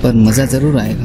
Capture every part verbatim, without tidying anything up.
पर मजा जरूर आएगा।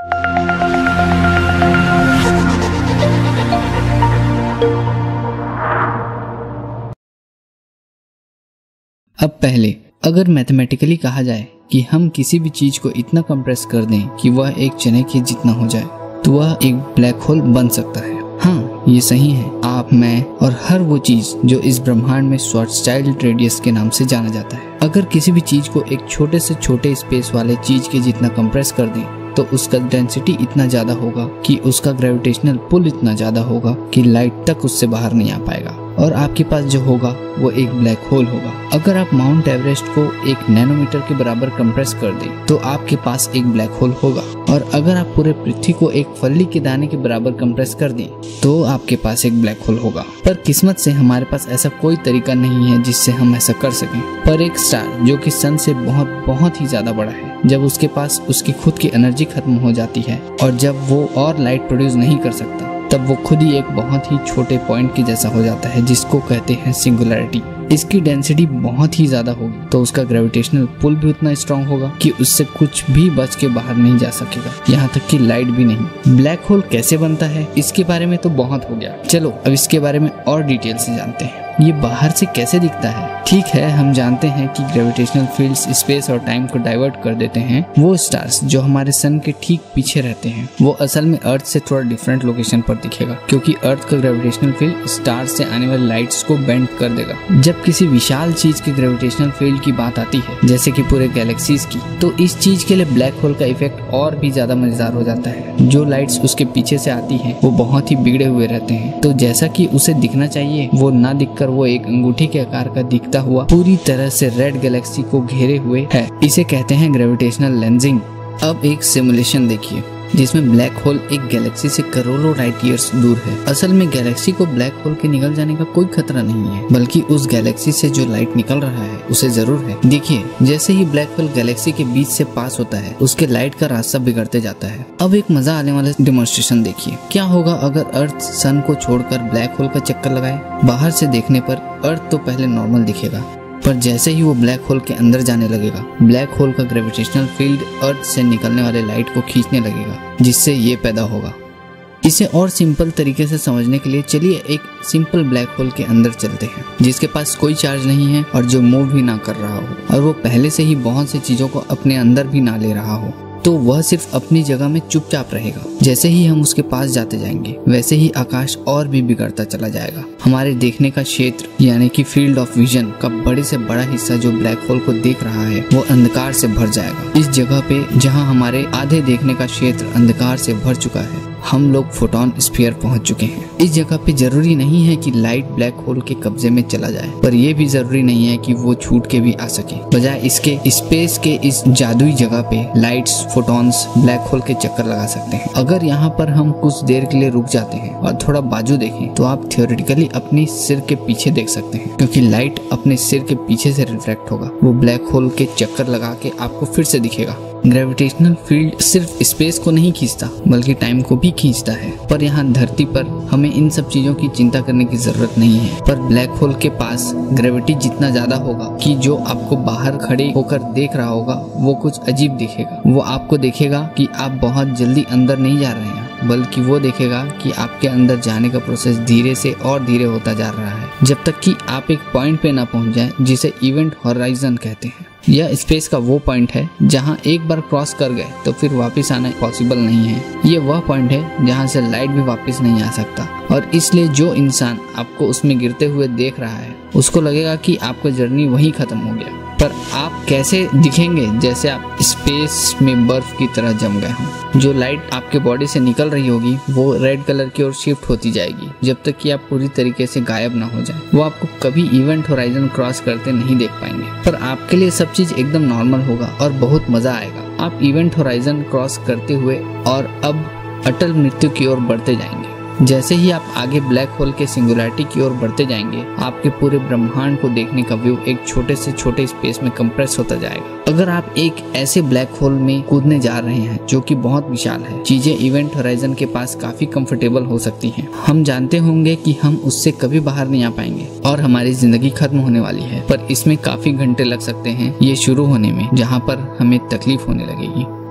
अब पहले अगर मैथमेटिकली कहा जाए कि हम किसी भी चीज को इतना कंप्रेस कर दें कि वह एक चने के जितना हो जाए तो वह एक ब्लैक होल बन सकता है। हाँ, ये सही है। आप, मैं और हर वो चीज जो इस ब्रह्मांड में श्वार्ज़चाइल्ड रेडियस के नाम से जाना जाता है। अगर किसी भी चीज को एक छोटे से छोटे स्पेस वाले चीज के जितना कंप्रेस कर दें तो उसका डेंसिटी इतना ज्यादा होगा कि उसका ग्रेविटेशनल पुल इतना ज्यादा होगा कि लाइट तक उससे बाहर नहीं आ पाएगा और आपके पास जो होगा वो एक ब्लैक होल होगा। अगर आप माउंट एवरेस्ट को एक नैनोमीटर के बराबर कंप्रेस कर दें तो आपके पास एक ब्लैक होल होगा और अगर आप पूरे पृथ्वी को एक फली के दाने के बराबर कंप्रेस कर दें तो आपके पास एक ब्लैक होल होगा। पर किस्मत से हमारे पास ऐसा कोई तरीका नहीं है जिससे हम ऐसा कर सकें। पर एक स्टार जो कि सन से बहुत बहुत ही ज्यादा बड़ा है, जब उसके पास उसकी खुद की एनर्जी खत्म हो जाती है और जब वो और लाइट प्रोड्यूस नहीं कर सकता तब वो खुद ही एक बहुत ही छोटे पॉइंट के जैसा हो जाता है जिसको कहते हैं सिंगुलैरिटी। इसकी डेंसिटी बहुत ही ज्यादा होगी तो उसका ग्रेविटेशनल पुल भी उतना स्ट्रांग होगा कि उससे कुछ भी बच के बाहर नहीं जा सकेगा, यहाँ तक कि लाइट भी नहीं। ब्लैक होल कैसे बनता है इसके बारे में तो बहुत हो गया, चलो अब इसके बारे में और डिटेल से जानते हैं। ये बाहर से कैसे दिखता है? ठीक है, हम जानते हैं कि ग्रेविटेशनल फील्ड्स स्पेस और टाइम को डाइवर्ट कर देते हैं। वो स्टार्स जो हमारे सन के ठीक पीछे रहते हैं वो असल में अर्थ से थोड़ा डिफरेंट लोकेशन पर दिखेगा क्योंकि अर्थ का ग्रेविटेशनल फील्ड स्टार्स से आने वाली लाइट्स को बेंड कर देगा। जब किसी विशाल चीज के ग्रेविटेशनल फील्ड की बात आती है जैसे कि पूरे गैलेक्सीज की, तो इस चीज के लिए ब्लैक होल का इफेक्ट और भी ज्यादा मजेदार हो जाता है। जो लाइट्स उसके पीछे से आती है वो बहुत ही बिगड़े हुए रहते हैं, तो जैसा कि उसे दिखना चाहिए वो ना दिखकर वो एक अंगूठी के आकार का दिखता हुआ पूरी तरह से रेड गैलेक्सी को घेरे हुए है। इसे कहते हैं ग्रेविटेशनल लेंसिंग। अब एक सिमुलेशन देखिए जिसमें ब्लैक होल एक गैलेक्सी से करोड़ों लाइट ईयर्स दूर है। असल में गैलेक्सी को ब्लैक होल के निकल जाने का कोई खतरा नहीं है, बल्कि उस गैलेक्सी से जो लाइट निकल रहा है उसे जरूर है। देखिए, जैसे ही ब्लैक होल गैलेक्सी के बीच से पास होता है उसके लाइट का रास्ता बिगड़ते जाता है। अब एक मजा आने वाला डेमोन्स्ट्रेशन देखिए। क्या होगा अगर अर्थ सन को छोड़कर ब्लैक होल का चक्कर लगाए? बाहर से देखने पर अर्थ तो पहले नॉर्मल दिखेगा, पर जैसे ही वो ब्लैक होल के अंदर जाने लगेगा ब्लैक होल का ग्रेविटेशनल फील्ड अर्थ से निकलने वाले लाइट को खींचने लगेगा, जिससे ये पैदा होगा। इसे और सिंपल तरीके से समझने के लिए चलिए एक सिंपल ब्लैक होल के अंदर चलते हैं जिसके पास कोई चार्ज नहीं है और जो मूव भी ना कर रहा हो और वो पहले से ही बहुत सी चीजों को अपने अंदर भी ना ले रहा हो, तो वह सिर्फ अपनी जगह में चुपचाप रहेगा। जैसे ही हम उसके पास जाते जाएंगे वैसे ही आकाश और भी बिगड़ता चला जाएगा। हमारे देखने का क्षेत्र यानी कि फील्ड ऑफ विजन का बड़े से बड़ा हिस्सा जो ब्लैक होल को देख रहा है वो अंधकार से भर जाएगा। इस जगह पे जहाँ हमारे आधे देखने का क्षेत्र अंधकार से भर चुका है हम लोग फोटोन स्फीयर पहुंच चुके हैं। इस जगह पे जरूरी नहीं है कि लाइट ब्लैक होल के कब्जे में चला जाए, पर यह भी जरूरी नहीं है कि वो छूट के भी आ सके। बजाय इसके स्पेस के इस जादुई जगह पे लाइट्स, फोटॉन्स ब्लैक होल के चक्कर लगा सकते हैं। अगर यहाँ पर हम कुछ देर के लिए रुक जाते हैं और थोड़ा बाजू देखें तो आप थियोरेटिकली अपनी सिर के पीछे देख सकते हैं, क्योंकि लाइट अपने सिर के पीछे से रिफ्लेक्ट होगा। वो ब्लैक होल के चक्कर लगा के आपको फिर से दिखेगा। ग्रेविटेशनल फील्ड सिर्फ स्पेस को नहीं खींचता बल्कि टाइम को भी खींचता है, पर यहाँ धरती पर हमें इन सब चीजों की चिंता करने की जरूरत नहीं है। पर ब्लैक होल के पास ग्रेविटी जितना ज्यादा होगा कि जो आपको बाहर खड़े होकर देख रहा होगा वो कुछ अजीब दिखेगा। वो आपको देखेगा कि आप बहुत जल्दी अंदर नहीं जा रहे हैं, बल्कि वो देखेगा कि आपके अंदर जाने का प्रोसेस धीरे से और धीरे होता जा रहा है, जब तक कि आप एक पॉइंट पे ना पहुंच जाए जिसे इवेंट होराइजन कहते हैं। यह स्पेस का वो पॉइंट है जहां एक बार क्रॉस कर गए तो फिर वापस आना पॉसिबल नहीं है। ये वह पॉइंट है जहां से लाइट भी वापस नहीं आ सकता, और इसलिए जो इंसान आपको उसमें गिरते हुए देख रहा है उसको लगेगा कि आपका जर्नी वहीं खत्म हो गया। पर आप कैसे दिखेंगे? जैसे आप स्पेस में बर्फ की तरह जम गए हों। जो लाइट आपके बॉडी से निकल रही होगी वो रेड कलर की ओर शिफ्ट होती जाएगी जब तक कि आप पूरी तरीके से गायब ना हो जाए। वो आपको कभी इवेंट होराइजन क्रॉस करते नहीं देख पाएंगे, पर आपके लिए सब चीज एकदम नॉर्मल होगा और बहुत मजा आएगा। आप इवेंट होराइजन क्रॉस करते हुए और अब अटल मृत्यु की ओर बढ़ते जाएंगे। जैसे ही आप आगे ब्लैक होल के सिंगुलैरिटी की ओर बढ़ते जाएंगे आपके पूरे ब्रह्मांड को देखने का व्यू एक छोटे से छोटे स्पेस में कंप्रेस होता जाएगा। अगर आप एक ऐसे ब्लैक होल में कूदने जा रहे हैं जो कि बहुत विशाल है, चीजें इवेंट होराइजन के पास काफी कंफर्टेबल हो सकती हैं। हम जानते होंगे कि हम उससे कभी बाहर नहीं आ पाएंगे और हमारी जिंदगी खत्म होने वाली है, पर इसमें काफी घंटे लग सकते हैं ये शुरू होने में, जहाँ पर हमें तकलीफ होने लगेगी।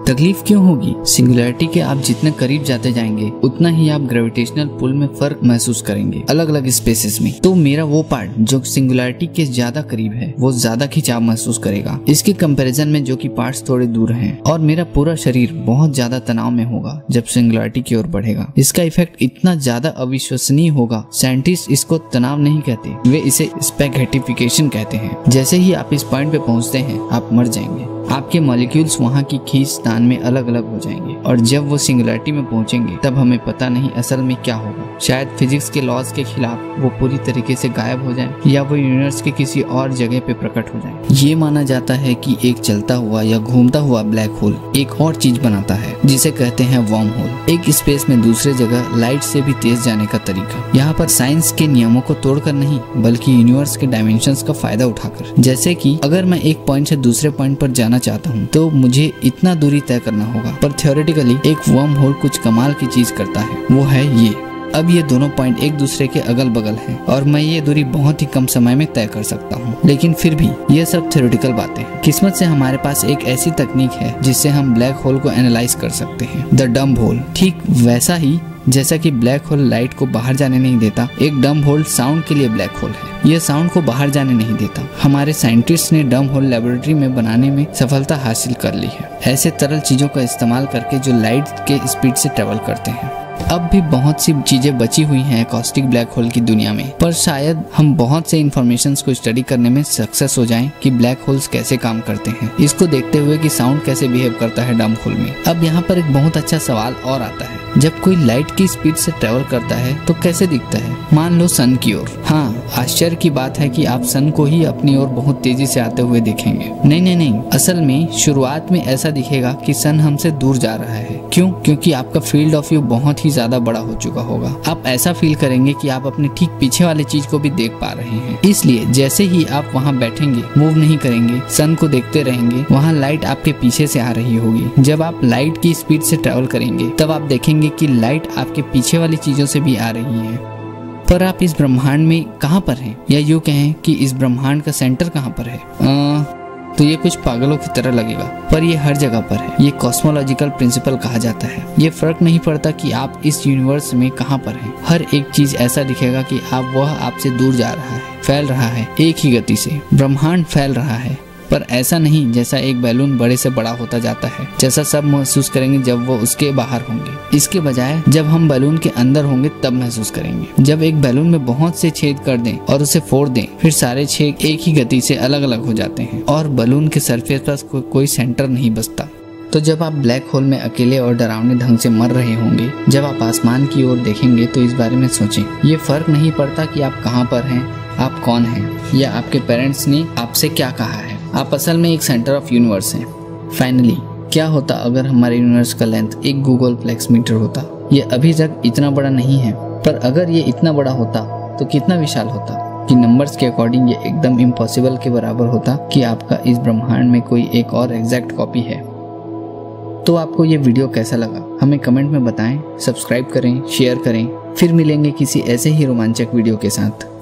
तकलीफ क्यों होगी? सिंगुलैरिटी के आप जितने करीब जाते जाएंगे उतना ही आप ग्रेविटेशनल पुल में फर्क महसूस करेंगे अलग अलग स्पेसेस में। तो मेरा वो पार्ट जो सिंगुलैरिटी के ज्यादा करीब है वो ज्यादा खिंचाव महसूस करेगा इसके कंपैरिजन में जो कि पार्ट्स थोड़े दूर हैं, और मेरा पूरा शरीर बहुत ज्यादा तनाव में होगा जब सिंगुलैरिटी की ओर बढ़ेगा। इसका इफेक्ट इतना ज्यादा अविश्वसनीय होगा, साइंटिस्ट इसको तनाव नहीं कहते, वे इसे स्पेगेटिफिकेशन कहते हैं। जैसे ही आप इस पॉइंट पे पहुंचते हैं आप मर जाएंगे, आपके मॉलिक्यूल्स वहाँ की खींचतान में अलग अलग हो जाएंगे, और जब वो सिंगुलैरिटी में पहुंचेंगे तब हमें पता नहीं असल में क्या होगा। शायद फिजिक्स के लॉज के खिलाफ वो पूरी तरीके से गायब हो जाए या वो यूनिवर्स के किसी और जगह पे प्रकट हो जाए। ये माना जाता है कि एक चलता हुआ या घूमता हुआ ब्लैक होल एक और चीज बनाता है जिसे कहते हैं वर्म होल। एक स्पेस में दूसरे जगह लाइट से भी तेज जाने का तरीका। यहाँ पर साइंस के नियमों को तोड़कर नहीं बल्कि यूनिवर्स के डायमेंशंस का फायदा उठाकर। जैसे कि अगर मैं एक पॉइंट से दूसरे पॉइंट पर जाना चाहता हूँ तो मुझे इतना दूरी तय करना होगा, पर थ्योरेटिकली एक वर्म होल कुछ कमाल की चीज करता है, वो है ये। अब ये दोनों पॉइंट एक दूसरे के अगल बगल हैं और मैं ये दूरी बहुत ही कम समय में तय कर सकता हूँ, लेकिन फिर भी ये सब थ्योरेटिकल बातें हैं। किस्मत से हमारे पास एक ऐसी तकनीक है जिससे हम ब्लैक होल को एनालाइज कर सकते हैं, द डम्ब होल। ठीक वैसा ही जैसा कि ब्लैक होल लाइट को बाहर जाने नहीं देता, एक डम्ब होल साउंड के लिए ब्लैक होल है, यह साउंड को बाहर जाने नहीं देता। हमारे साइंटिस्ट ने डम्ब होल लेबोरेटरी में बनाने में सफलता हासिल कर ली है, ऐसे तरल चीजों का इस्तेमाल करके जो लाइट के स्पीड से ट्रेवल करते हैं। अब भी बहुत सी चीजें बची हुई हैं कॉस्टिक ब्लैक होल की दुनिया में, पर शायद हम बहुत से इन्फॉर्मेशंस को स्टडी करने में सक्सेस हो जाएं कि ब्लैक होल्स कैसे काम करते हैं, इसको देखते हुए कि साउंड कैसे बिहेव करता है डम्ब होल में। अब यहाँ पर एक बहुत अच्छा सवाल और आता है, जब कोई लाइट की स्पीड से ट्रेवल करता है तो कैसे दिखता है? मान लो सन की ओर। हाँ, आश्चर्य की बात है कि आप सन को ही अपनी ओर बहुत तेजी से आते हुए देखेंगे। नहीं नहीं नहीं, असल में शुरुआत में ऐसा दिखेगा कि सन हमसे दूर जा रहा है। क्यों? क्योंकि आपका फील्ड ऑफ व्यू बहुत ही ज्यादा बड़ा हो चुका होगा। आप ऐसा फील करेंगे कि आप अपने ठीक पीछे वाले चीज को भी देख पा रहे हैं। इसलिए जैसे ही आप वहाँ बैठेंगे, मूव नहीं करेंगे, सन को देखते रहेंगे, वहाँ लाइट आपके पीछे से आ रही होगी। जब आप लाइट की स्पीड से ट्रेवल करेंगे तब आप देखेंगे कि लाइट आपके पीछे वाली चीजों से भी आ रही है। पर आप इस ब्रह्मांड में कहाँ पर हैं, या यूँ कहें कि इस ब्रह्मांड का सेंटर कहाँ पर है? आ, तो ये कुछ पागलों की तरह लगेगा, पर ये हर जगह पर है। ये कॉस्मोलॉजिकल प्रिंसिपल कहा जाता है। ये फर्क नहीं पड़ता कि आप इस यूनिवर्स में कहाँ पर हैं, हर एक चीज ऐसा दिखेगा कि आप वह आपसे दूर जा रहा है, फैल रहा है एक ही गति से। ब्रह्मांड फैल रहा है, पर ऐसा नहीं जैसा एक बैलून बड़े से बड़ा होता जाता है, जैसा सब महसूस करेंगे जब वो उसके बाहर होंगे। इसके बजाय जब हम बैलून के अंदर होंगे तब महसूस करेंगे। जब एक बैलून में बहुत से छेद कर दें और उसे फोड़ दें, फिर सारे छेद एक ही गति से अलग अलग हो जाते हैं और बैलून के सरफेस पर को, कोई सेंटर नहीं बचता। तो जब आप ब्लैक होल में अकेले और डरावने ढंग से मर रहे होंगे, जब आप आसमान की ओर देखेंगे तो इस बारे में सोचें। ये फर्क नहीं पड़ता कि आप कहाँ पर हैं, आप कौन हैं, या आपके पेरेंट्स ने आपसे क्या कहा है। आप असल में एक सेंटर ऑफ यूनिवर्स हैं। फाइनली, क्या होता अगर हमारे यूनिवर्स का लेंथ एक गूगल प्लेक्स मीटर होता? ये अभी तक इतना बड़ा नहीं है, पर अगर ये इतना बड़ा होता तो कितना विशाल होता कि नंबर्स के अकॉर्डिंग ये एकदम इम्पॉसिबल के बराबर होता कि आपका इस ब्रह्मांड में कोई एक और एग्जैक्ट कॉपी है। तो आपको ये वीडियो कैसा लगा हमें कमेंट में बताएं, सब्सक्राइब करें, शेयर करें। फिर मिलेंगे किसी ऐसे ही रोमांचक वीडियो के साथ।